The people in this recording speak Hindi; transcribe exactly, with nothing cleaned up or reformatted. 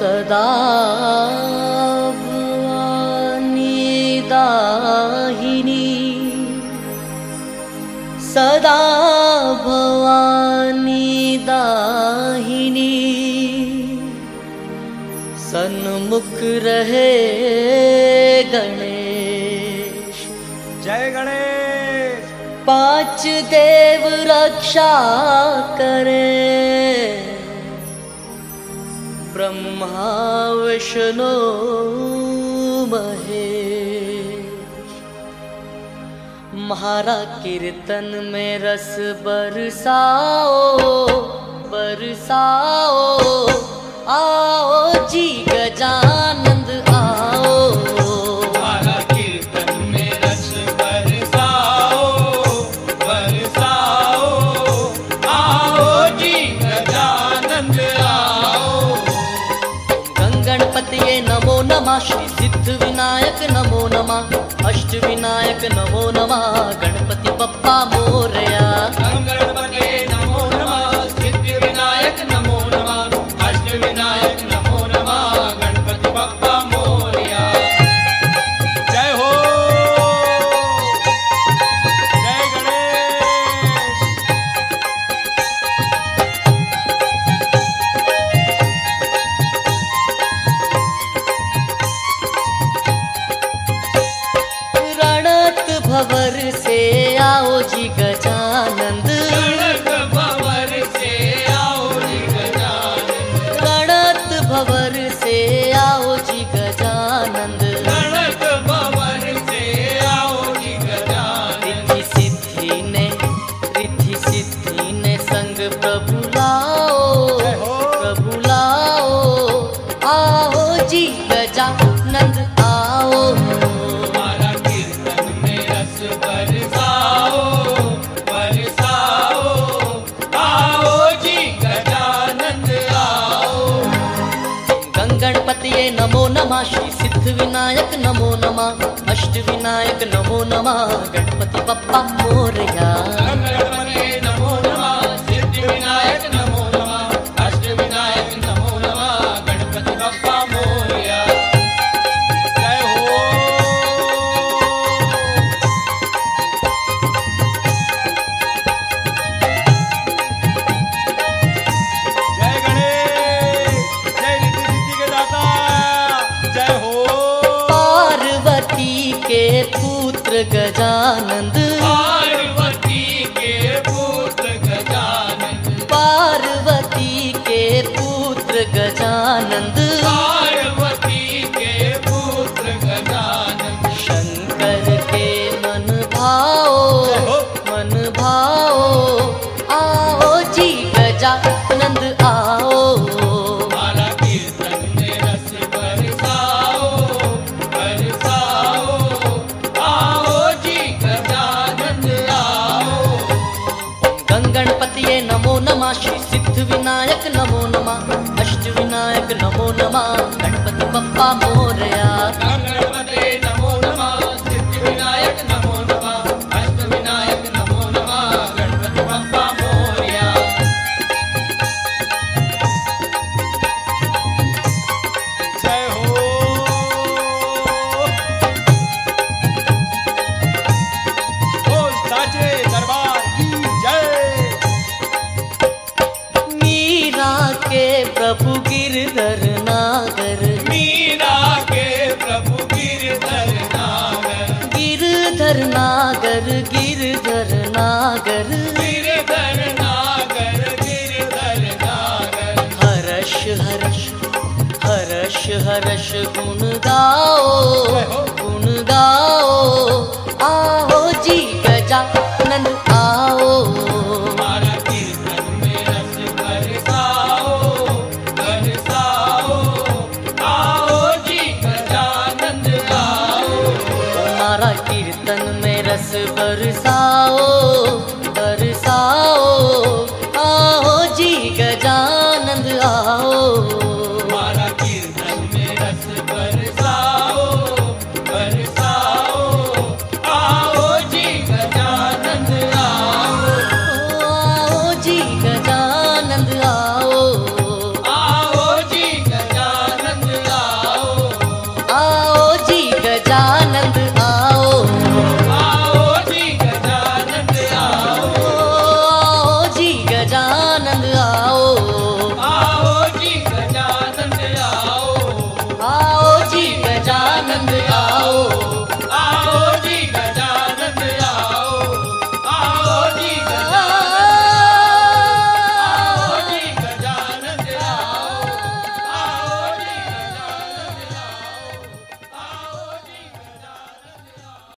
सदा भवानी दाहिनी, सदा भवानी दाहिनी, सन्मुख रहे गणेश। जय गणेश। पांच देव रक्षा करे, ब्रह्मा विष्णु महेश। म्हारा कीर्तन में रस बरसाओ बरसाओ, आओ जी गजानंद आओ। म्हारा कीर्तन में रस बरसाओ बरसाओ, आओ जी गजानंद आओ। गणपतिये नमो नमः, श्री सिद्ध विनायक नमो नमः, अष्ट विनायक नमो नमः, गणपति बप्पा मोरया। गणपतिये नमो नमः, सिद्ध विनायक नमो नमः, अष्ट विनायक नमो नमः, गणपति बप्पा मोरया। जय हो जय गणेश। रणत भवर से आओ जी गजानंद, रणत भवर से आओ जी गजानंद, रणत भवर से आओ जी गजानंद। रणत भवर से आओ जी गजानंद। रिद्धि सिद्धि ने रिद्धि सिद्धि ने संग प्रभु लाओ प्रभु लाओ, आओ जी गजानंद आओ। हमारा कीर्तन में रस बरसाओ बरसाओ, आओ जी गजानंद आओ। गणपतिये नमो नमः, श्री सिद्ध विनायक नमो नमः, अष्ट विनायक नमो नमः, गणपति बप्पा मोरया। गणपतिये नमो नमः, सिद्ध विनायक नमो नमः, अष्ट विनायक नमो नमः, गणपति बप्पा मोरया। जय हो जय गणेश। जय रिद्धि सिद्धि के दाता। जय हो पार्वती के पुत्र गजानंद, पार्वती के पुत्र गजानंद, पार्वती के पुत्र गजानंद, पार्वती के पुत्र गजानंद। शंकर के मन भाओ मन भाओ, आओ जी गजानंद आओ। हमारा कीर्तन में रस बरसाओ बरसाओ, आओ जी गजानंद आओ। गणपतिये नमो नमः, श्री सिद्ध विनायक नमो नमः, अष्ट विनायक नमो नमः, गणपति बप्पा मोरया। गणपतिये नमो नमः, सिद्ध विनायक नमो नमः, अष्ट विनायक नमो नमः, गणपति बप्पा मोरया। जय हो बोल साचे दरबार की जय। मीरा के प्रभु गिरधर नागर, मीरा के प्रभु गिरधर नागर, गिरधर नागर गिरधर नागर, गिरधर नागर, गिरधर नागर। हर्ष हर्ष हर्ष हर्ष गुण गाओ गुण गाओ, आओ जी गजानंद आओ। हमारा कीर्तन में रस बरसाओ बरसाओ, आओ जी गजानंद आओ। हमारा कीर्तन में रस बरसाओ